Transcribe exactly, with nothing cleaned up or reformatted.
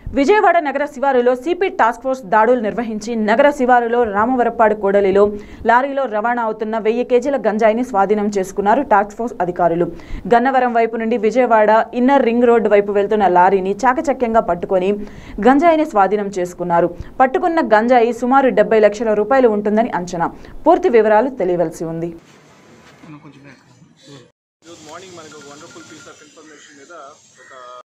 విజయవాడ నగర శివారులో CP task force దాడులు నిర్వహించి నగర శివారులో రామవరప్పాడు కూడలిలో లారీలో రవాణా అవుతున్న వెయ్యి కేజీల గంజాయిని స్వాధీనం చేసుకున్నారు టాస్క్ ఫోర్స్ అధికారులు. గన్నవరం వైపు నుండి విజయవాడ ఇన్నర్ రింగ్ రోడ్డు వైపు వెళ్తున్న లారీని చాకచక్యంగా పట్టుకొని గంజాయిని స్వాధీనం చేసుకున్నారు. పట్టుకున్న గంజాయి సుమారు డెబ్బై లక్షల రూపాయలు ఉంటుందని అంచనా. పూర్తి వివరాలు తెలియవలసి ఉంది. మార్నింగ్ మనకు వండర్ఫుల్ పీస్ ఆఫ్ ఇన్ఫర్మేషన్ మీద